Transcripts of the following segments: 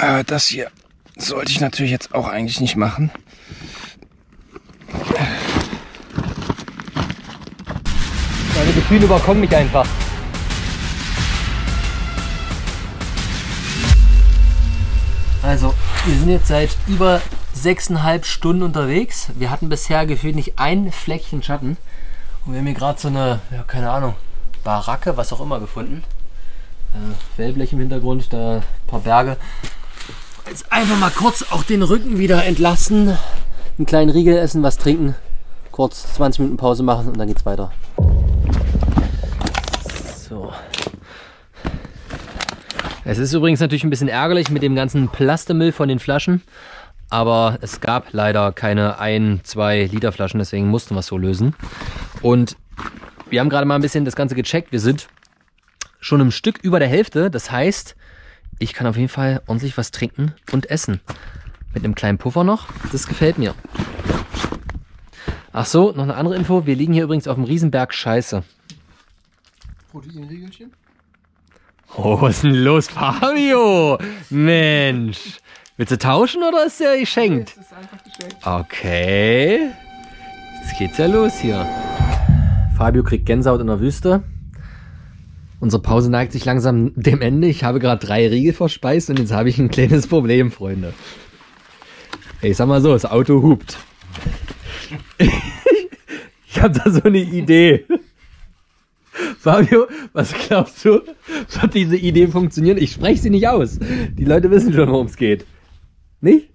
Das hier sollte ich natürlich jetzt auch eigentlich nicht machen. Meine Gefühle überkommen mich einfach. Also, wir sind jetzt seit über 6,5 Stunden unterwegs. Wir hatten bisher gefühlt nicht ein Fleckchen Schatten. Und wir haben hier gerade so eine, ja, keine Ahnung, Baracke, was auch immer gefunden. Wellblech im Hintergrund, da ein paar Berge. Jetzt einfach mal kurz auch den Rücken wieder entlasten. Einen kleinen Riegel essen, was trinken. Kurz 20 Minuten Pause machen und dann geht's weiter. So. Es ist übrigens natürlich ein bisschen ärgerlich mit dem ganzen Plastikmüll von den Flaschen. Aber es gab leider keine 1-2 Liter Flaschen, deswegen mussten wir es so lösen. Und wir haben gerade mal ein bisschen das Ganze gecheckt. Wir sind schon ein Stück über der Hälfte. Das heißt, ich kann auf jeden Fall ordentlich was trinken und essen. Mit einem kleinen Puffer noch. Das gefällt mir. Ach so, noch eine andere Info. Wir liegen hier übrigens auf dem Riesenberg Scheiße. Proteinriegelchen? Oh, was ist denn los, Fabio? Mensch. Willst du tauschen oder ist der geschenkt? Das ist einfach geschenkt. Okay. Jetzt geht's ja los hier. Fabio kriegt Gänsehaut in der Wüste. Unsere Pause neigt sich langsam dem Ende. Ich habe gerade 3 Riegel verspeist und jetzt habe ich ein kleines Problem, Freunde. Ich sag mal so, das Auto hupt. Ich habe da so eine Idee. Fabio, was glaubst du? Wird diese Idee funktionieren? Ich spreche sie nicht aus. Die Leute wissen schon, worum es geht. Nicht?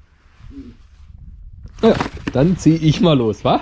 Ja, dann ziehe ich mal los, wa?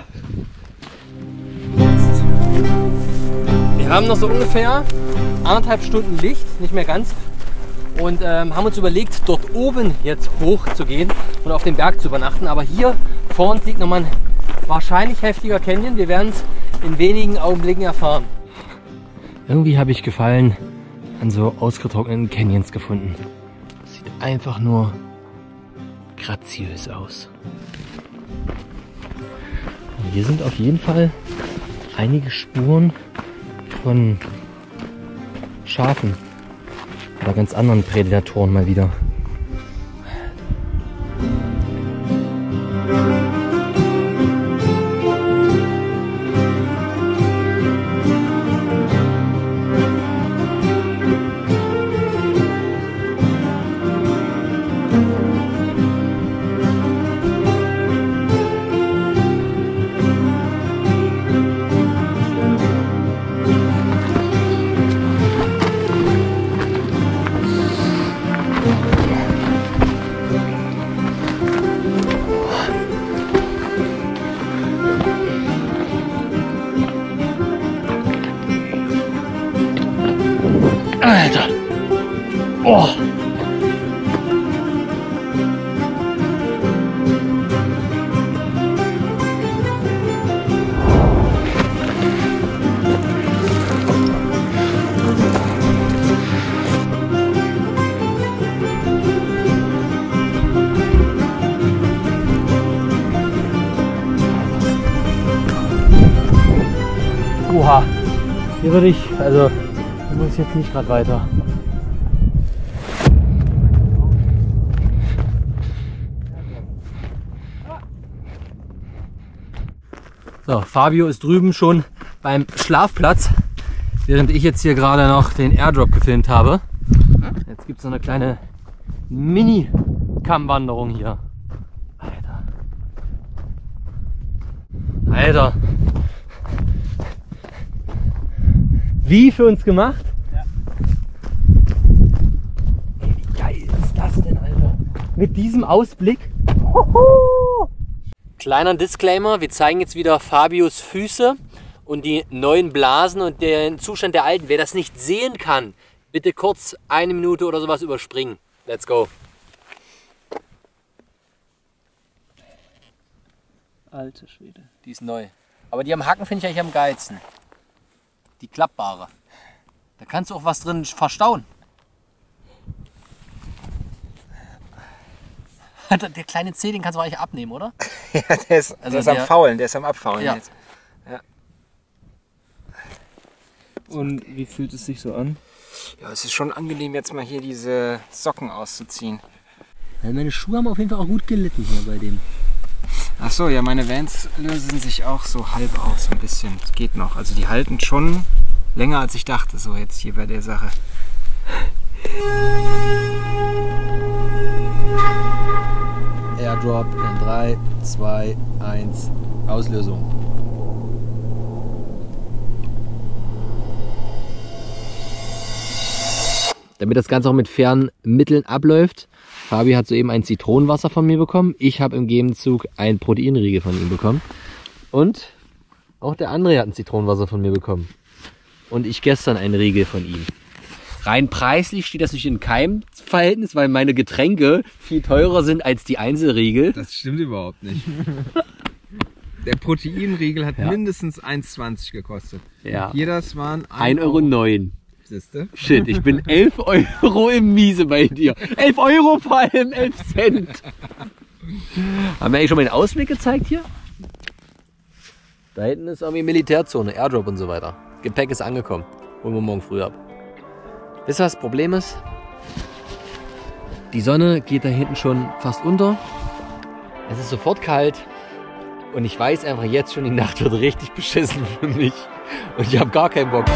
Wir haben noch so ungefähr 1,5 Stunden Licht, nicht mehr ganz. Und haben uns überlegt, dort oben jetzt hoch zu gehen und auf dem Berg zu übernachten. Aber hier vor uns liegt nochmal ein wahrscheinlich heftiger Canyon. Wir werden es in wenigen Augenblicken erfahren. Irgendwie habe ich Gefallen an so ausgetrockneten Canyons gefunden. Das sieht einfach nur graziös aus. Und hier sind auf jeden Fall einige Spuren von Schafen oder ganz anderen Prädatoren mal wieder. Alter! Oh! Oha! Hier würde ich, also muss ich jetzt nicht gerade weiter. So, Fabio ist drüben schon beim Schlafplatz, während ich jetzt hier gerade noch den Airdrop gefilmt habe. Jetzt gibt es so eine kleine Mini-Kammwanderung hier. Alter. Alter. Wie für uns gemacht? Ja. Wie geil ist das denn, Alter? Mit diesem Ausblick. Hoho! Kleiner Disclaimer, wir zeigen jetzt wieder Fabios Füße und die neuen Blasen und den Zustand der alten. Wer das nicht sehen kann, bitte kurz 1 Minute oder sowas überspringen. Let's go. Alte Schwede. Die ist neu. Aber die am Hacken finde ich eigentlich am geilsten. Die klappbare. Da kannst du auch was drin verstauen. Der kleine Zeh, den kannst du eigentlich abnehmen, oder? Ja, der ist am Faulen, der ist am Abfaulen ja. jetzt. Ja. Und wie fühlt es sich so an? Ja, es ist schon angenehm, jetzt mal hier diese Socken auszuziehen. Also meine Schuhe haben auf jeden Fall auch gut gelitten hier bei dem. Ach so, ja, meine Vans lösen sich auch so halb auf, so ein bisschen. Das geht noch. Also die halten schon länger als ich dachte, so jetzt hier bei der Sache. Airdrop in 3, 2, 1, Auslösung. Damit das Ganze auch mit fairen Mitteln abläuft, Fabi hat soeben ein Zitronenwasser von mir bekommen. Ich habe im Gegenzug ein Proteinriegel von ihm bekommen. Und auch der André hat ein Zitronenwasser von mir bekommen. Und ich gestern einen Riegel von ihm. Rein preislich steht das nicht in keinem Verhältnis, weil meine Getränke viel teurer sind als die Einzelriegel. Das stimmt überhaupt nicht. Der Proteinriegel hat mindestens 1,20 gekostet. Ja. Hier das waren 1,09 €. Siehste? Shit, ich bin 11 € im Miese bei dir. 11 € vor allem, 11 Cent. Haben wir eigentlich schon mal den Ausblick gezeigt hier? Da hinten ist irgendwie Militärzone, Airdrop und so weiter. Gepäck ist angekommen. Holen wir morgen früh ab. Wisst ihr, was das Problem ist? Die Sonne geht da hinten schon fast unter. Es ist sofort kalt. Und ich weiß einfach jetzt schon, die Nacht wird richtig beschissen für mich. Und ich habe gar keinen Bock.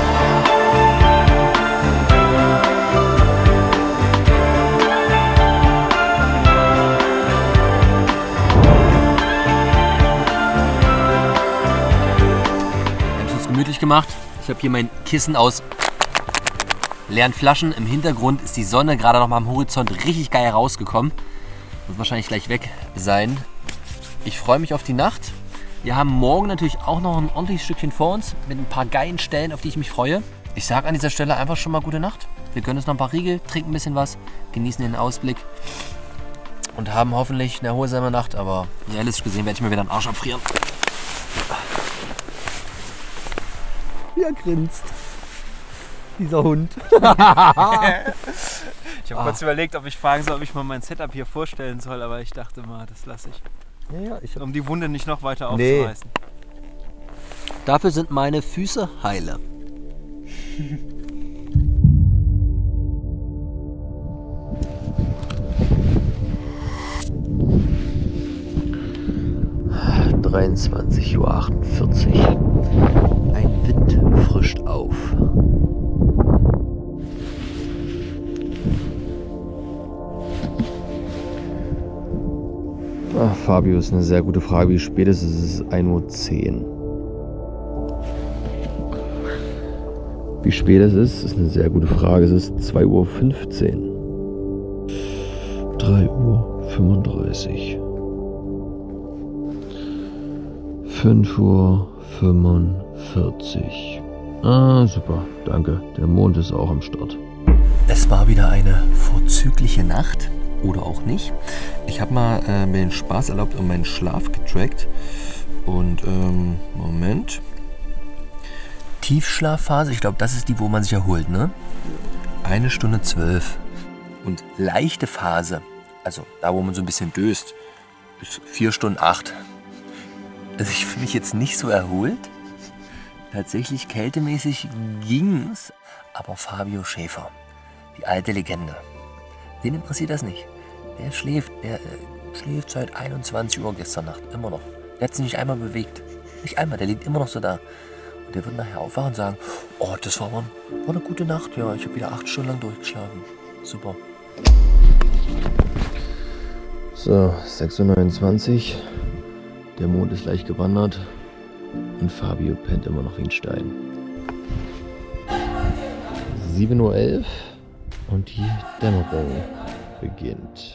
Gemütlich gemacht. Ich habe hier mein Kissen aus leeren Flaschen. Im Hintergrund ist die Sonne gerade noch mal am Horizont richtig geil rausgekommen. Wird wahrscheinlich gleich weg sein. Ich freue mich auf die Nacht. Wir haben morgen natürlich auch noch ein ordentliches Stückchen vor uns mit ein paar geilen Stellen, auf die ich mich freue. Ich sage an dieser Stelle einfach schon mal gute Nacht. Wir gönnen uns noch ein paar Riegel, trinken ein bisschen was, genießen den Ausblick und haben hoffentlich eine erholsame Nacht. Aber realistisch gesehen werde ich mir wieder den Arsch abfrieren. Wie er grinst. Dieser Hund. Ich habe kurz überlegt, ob ich fragen soll, ob ich mal mein Setup hier vorstellen soll, aber ich dachte mal, das lasse ich. Ja, um die Wunde nicht noch weiter aufzureißen. Dafür sind meine Füße heile. () 23:48 Uhr. Ein Wind frischt auf. Ach, Fabio, ist eine sehr gute Frage. Wie spät ist es? Es ist 1:10 Uhr. Wie spät es ist eine sehr gute Frage. Es ist 2:15 Uhr. 3:35 Uhr. 5:45 Uhr. Ah, super. Danke. Der Mond ist auch am Start. Es war wieder eine vorzügliche Nacht. Oder auch nicht. Ich habe mal mir den Spaß erlaubt und meinen Schlaf getrackt. Und Moment. Tiefschlafphase, ich glaube, das ist die, wo man sich erholt, ne? 1 Stunde 12. Und leichte Phase, also da, wo man so ein bisschen döst, ist 4 Stunden 8. Also ich fühle mich jetzt nicht so erholt. Tatsächlich kältemäßig ging's. Aber Fabio Schäfer, die alte Legende, den interessiert das nicht. Der schläft seit 21 Uhr gestern Nacht, immer noch. Der hat sich nicht einmal bewegt. Nicht einmal, der liegt immer noch so da. Und der wird nachher aufwachen und sagen, oh, das war eine gute Nacht, ja, ich habe wieder 8 Stunden lang durchgeschlafen. Super. So, 6:29 Uhr. Der Mond ist leicht gewandert. Und Fabio pennt immer noch wie ein Stein. 7:11 Uhr. Und die Dämmerung beginnt.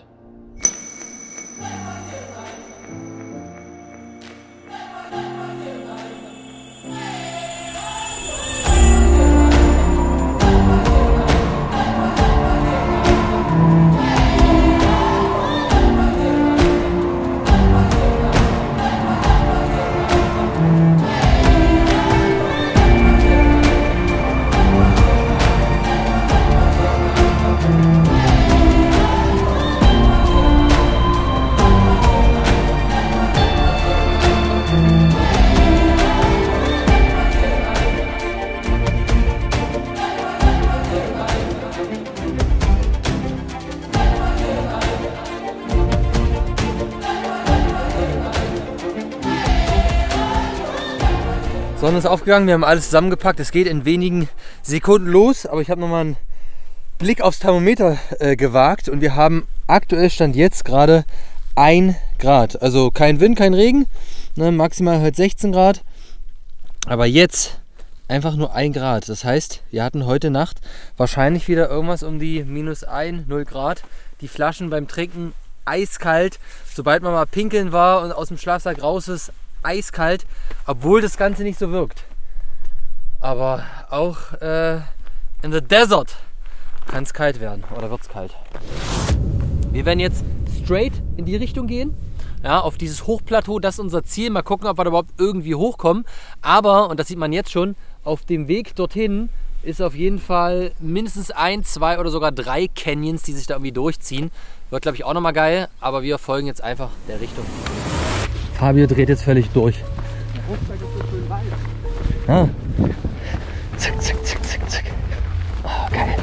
Sonne ist aufgegangen, wir haben alles zusammengepackt. Es geht in wenigen Sekunden los, aber ich habe nochmal einen Blick aufs Thermometer gewagt und wir haben aktuell Stand jetzt gerade 1 Grad. Also kein Wind, kein Regen, ne, maximal halt 16 Grad. Aber jetzt einfach nur 1 Grad. Das heißt, wir hatten heute Nacht wahrscheinlich wieder irgendwas um die -1, 0 Grad. Die Flaschen beim Trinken eiskalt. Sobald man mal pinkeln war und aus dem Schlafsack raus ist, eiskalt. Obwohl das Ganze nicht so wirkt. Aber auch in the desert kann es kalt werden oder wird es kalt. Wir werden jetzt straight in die Richtung gehen. Ja, auf dieses Hochplateau, das ist unser Ziel. Mal gucken, ob wir da überhaupt irgendwie hochkommen. Aber, und das sieht man jetzt schon, auf dem Weg dorthin ist auf jeden Fall mindestens 1, 2 oder sogar 3 Canyons, die sich da irgendwie durchziehen. Wird, glaube ich, auch nochmal geil. Aber wir folgen jetzt einfach der Richtung. Fabio dreht jetzt völlig durch. Der Hochsteig ist so schön weit. Ja. Zack, zack, zack, zack, zack. Oh, geil.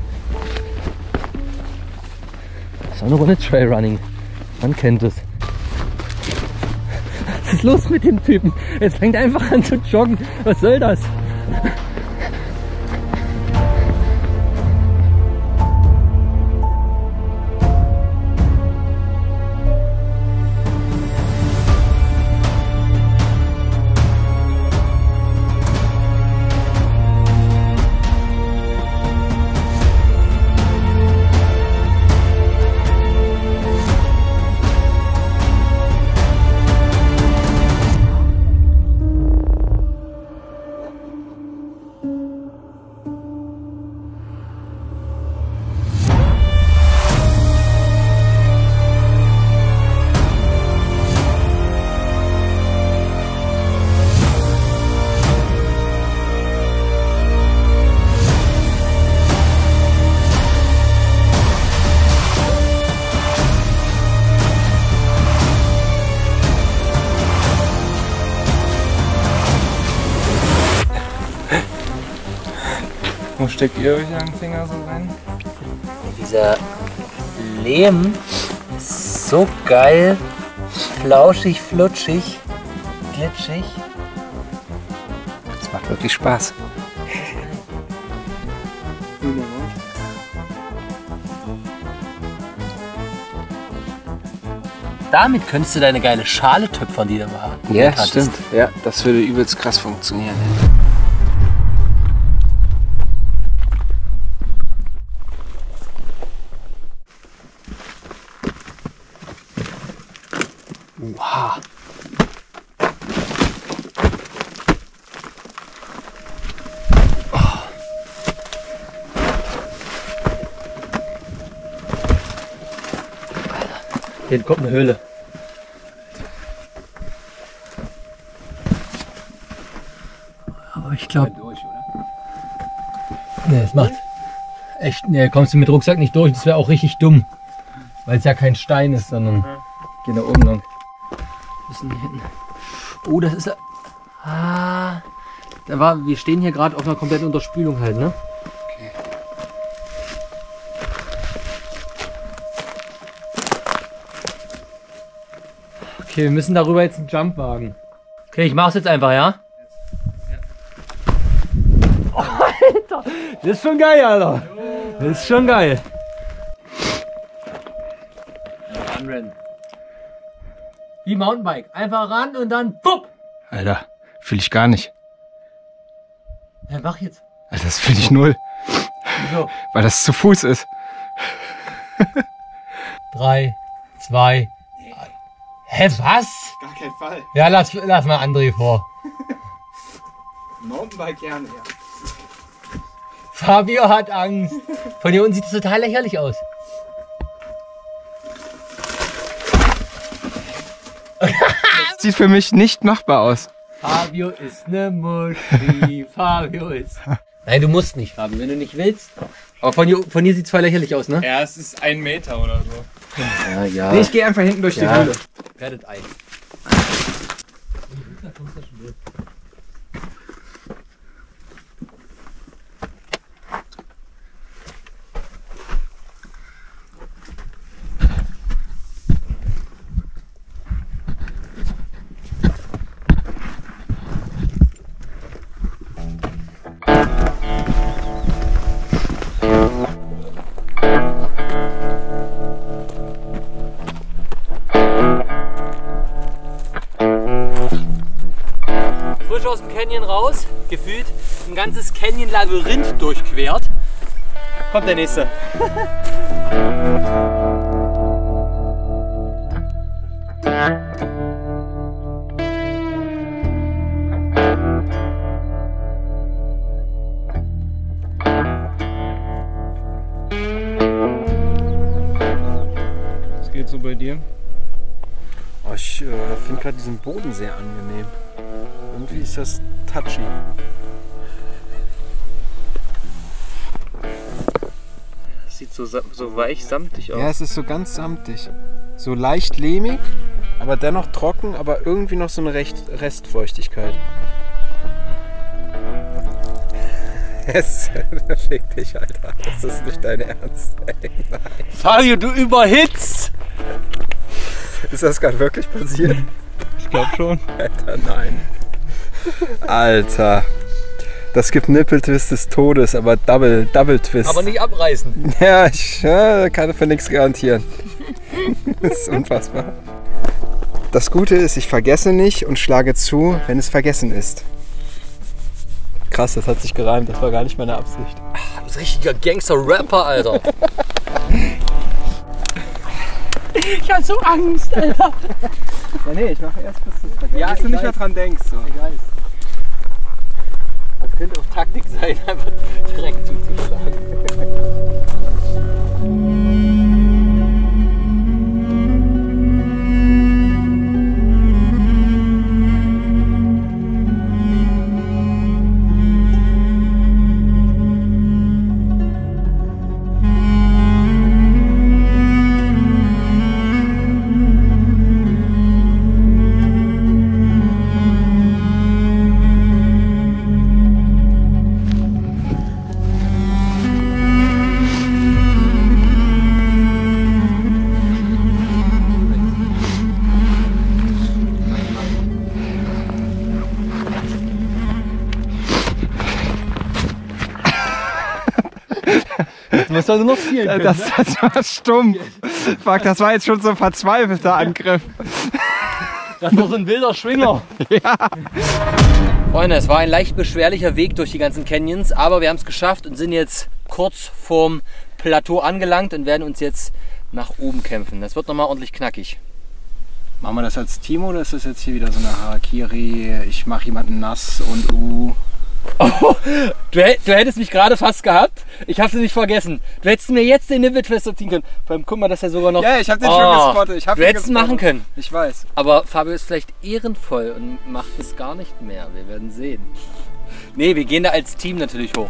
Das ist auch eine Runde Trailrunning. Man kennt es. Was ist los mit dem Typen? Jetzt fängt er einfach an zu joggen. Was soll das? Wo steckt ihr euch einen Finger so rein? Dieser Lehm ist so geil, flauschig, flutschig, glitschig. Das macht wirklich Spaß. Damit könntest du deine geile Schale töpfern, die du mal Ja, hattest. stimmt. Ja, das würde übelst krass funktionieren. Wow. Hier kommt eine Höhle. Aber ich glaube. Nee, es macht echt. Nee, kommst du mit Rucksack nicht durch. Das wäre auch richtig dumm. Weil es ja kein Stein ist, sondern. Geh da oben lang. Was ist denn hier hinten? Oh, das ist. Ah. Wir stehen hier gerade auf einer kompletten Unterspülung halt, ne? Okay, wir müssen darüber jetzt einen Jump wagen. Okay, ich mach's jetzt einfach, ja? Oh, Alter! Das ist schon geil, Alter! Das ist schon geil! Anrennen. Wie Mountainbike. Einfach ran und dann pupp! Alter, fühle ich gar nicht. Ja, mach jetzt. Alter, das fühle ich null. Wieso? Weil das zu Fuß ist. 3, 2. Hä, was? Gar kein Fall. Ja, lass mal André vor. Mountainbike gerne, ja. Fabio hat Angst. Von hier unten sieht es total lächerlich aus. Das sieht für mich nicht machbar aus. Fabio ist ne Muschi. Fabio ist. Nein, du musst nicht, Fabio, wenn du nicht willst. Aber von hier sieht es voll lächerlich aus, ne? Ja, es ist 1 Meter oder so. Ja, ja. Nee, ich gehe einfach hinten durch die Höhle. Werdet ein. Canyon raus, gefühlt ein ganzes Canyon-Labyrinth durchquert. Kommt der nächste. Was geht so bei dir? Oh, ich finde gerade diesen Boden sehr angenehm. Irgendwie ist das touchy. Das sieht so weich, samtig aus. Ja, es ist so ganz samtig. So leicht lehmig, aber dennoch trocken, aber irgendwie noch so eine Restfeuchtigkeit. Fick dich, Alter. Das ist nicht dein Ernst. Ey, nein. Fabio, du überhitzt! Ist das gerade wirklich passiert? Ich glaube schon. Alter, nein. Alter. Das gibt Nippeltwist des Todes, aber Double Twist. Aber nicht abreißen. Ja, ich kann für nichts garantieren. Das ist unfassbar. Das Gute ist, ich vergesse nicht und schlage zu, wenn es vergessen ist. Krass, das hat sich gereimt. Das war gar nicht meine Absicht. Du bist richtiger Gangster-Rapper, Alter. Ich hab so Angst, Alter. Ja, nee, ich mache erst, bis Ja, du nicht mehr dran denkst. So. Ich weiß. Das könnte auch Taktik sein, einfach direkt zuzuschlagen. Was soll noch spielen können, Das war stumpf. Fuck, das war jetzt schon so ein verzweifelter Angriff. Das war so ein wilder Schwinger. Ja. Freunde, es war ein leicht beschwerlicher Weg durch die ganzen Canyons, aber wir haben es geschafft und sind jetzt kurz vorm Plateau angelangt und werden uns jetzt nach oben kämpfen. Das wird nochmal ordentlich knackig. Machen wir das als Team oder ist das jetzt hier wieder so eine Harakiri? Ich mache jemanden nass und Oh, du hättest mich gerade fast gehabt. Ich habe es nicht vergessen. Du hättest mir jetzt den Nippeltwister ziehen können. Vor allem, guck mal, dass er sogar noch... Ja, ich habe den schon gespottet. Du hättest es machen können. Ich weiß. Aber Fabio ist vielleicht ehrenvoll und macht es gar nicht mehr. Wir werden sehen. Nee, wir gehen da als Team natürlich hoch.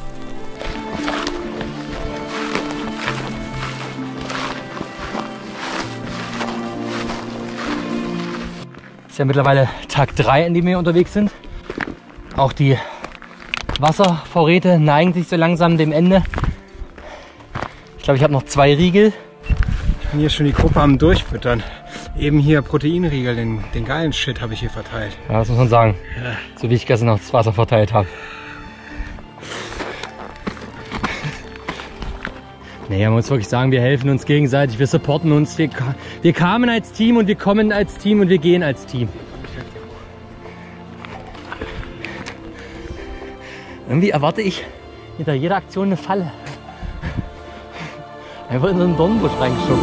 Ist ja mittlerweile Tag 3, an dem wir unterwegs sind. Auch die Wasservorräte neigen sich so langsam dem Ende. Ich glaube, ich habe noch 2 Riegel. Ich bin hier schon die Gruppe am Durchfüttern. Eben hier Proteinriegel, den geilen Shit habe ich hier verteilt. Ja, das muss man sagen. Ja. So wie ich gestern noch das Wasser verteilt habe. Nee, man muss wirklich sagen, wir helfen uns gegenseitig, wir supporten uns. Wir kamen als Team und wir kommen als Team und wir gehen als Team. Irgendwie erwarte ich hinter jeder Aktion eine Falle. Einfach in so einen Dornbusch reingeschoben.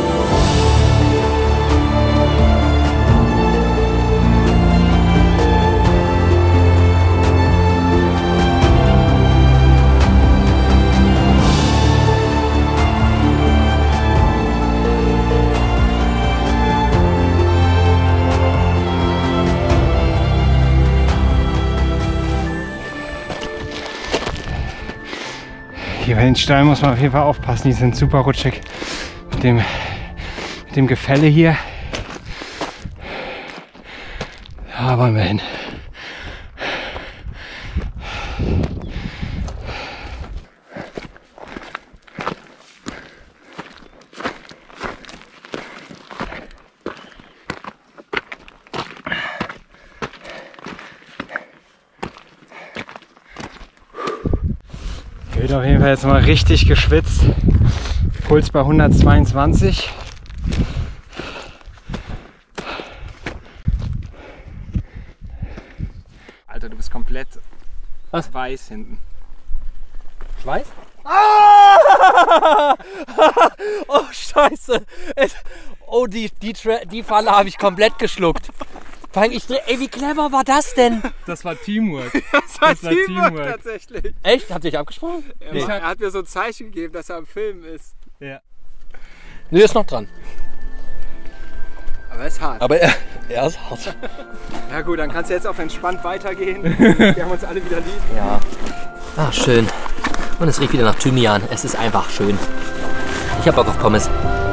Hier bei den Steinen muss man auf jeden Fall aufpassen, die sind super rutschig. Mit dem Gefälle hier. Da wollen wir hin. Wird auf jeden Fall jetzt mal richtig geschwitzt. Puls bei 122. Alter, du bist komplett Was? Weiß hinten. Schweiß? Ah! Oh, scheiße. Oh, die Falle habe ich komplett geschluckt. Vor allem, ey, wie clever war das denn? Das war Teamwork. Das war Teamwork tatsächlich. Echt? Habt ihr euch abgesprochen? Nee. Er hat mir so ein Zeichen gegeben, dass er am Film ist. Ja. Nee, ist noch dran. Aber er ist hart. Aber er ist hart. Ja gut, dann kannst du jetzt auch entspannt weitergehen. Wir haben uns alle wieder lieb. Ja. Ah, schön. Und es riecht wieder nach Thymian. Es ist einfach schön. Ich hab Bock auf Pommes.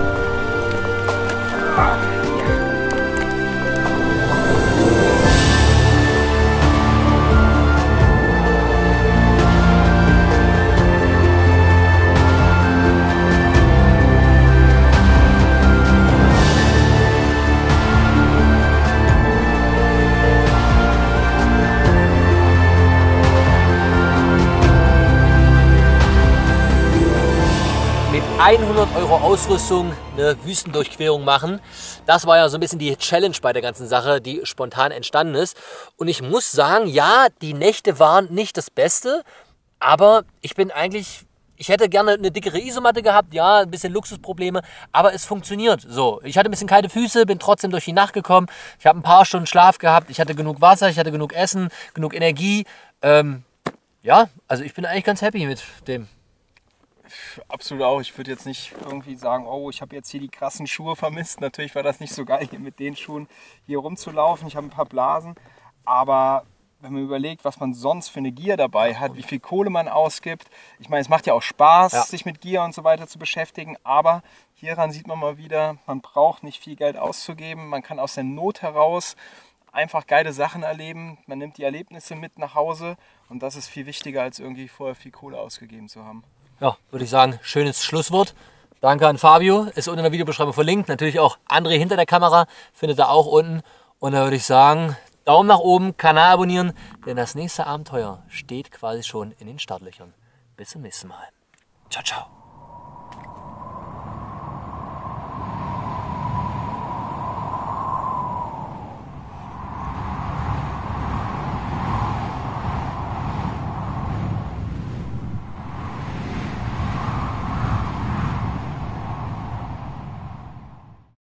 Mit 100 € Ausrüstung eine Wüstendurchquerung machen. Das war ja so ein bisschen die Challenge bei der ganzen Sache, die spontan entstanden ist. Und ich muss sagen, ja, die Nächte waren nicht das Beste, aber ich hätte gerne eine dickere Isomatte gehabt, ja, ein bisschen Luxusprobleme, aber es funktioniert so. Ich hatte ein bisschen kalte Füße, bin trotzdem durch die Nacht gekommen. Ich habe ein paar Stunden Schlaf gehabt, ich hatte genug Wasser, ich hatte genug Essen, genug Energie. Ja, also ich bin eigentlich ganz happy mit dem. Absolut auch. Ich würde jetzt nicht irgendwie sagen, oh, ich habe jetzt hier die krassen Schuhe vermisst. Natürlich war das nicht so geil, hier mit den Schuhen hier rumzulaufen. Ich habe ein paar Blasen. Aber wenn man überlegt, was man sonst für eine Gier dabei hat, wie viel Kohle man ausgibt. Ich meine, es macht ja auch Spaß, sich mit Gier und so weiter zu beschäftigen. Aber hieran sieht man mal wieder, man braucht nicht viel Geld auszugeben. Man kann aus der Not heraus einfach geile Sachen erleben. Man nimmt die Erlebnisse mit nach Hause. Und das ist viel wichtiger, als irgendwie vorher viel Kohle ausgegeben zu haben. Ja, würde ich sagen, schönes Schlusswort. Danke an Fabio, ist unten in der Videobeschreibung verlinkt. Natürlich auch André hinter der Kamera, findet ihr auch unten. Und da würde ich sagen, Daumen nach oben, Kanal abonnieren, denn das nächste Abenteuer steht quasi schon in den Startlöchern. Bis zum nächsten Mal. Ciao, ciao.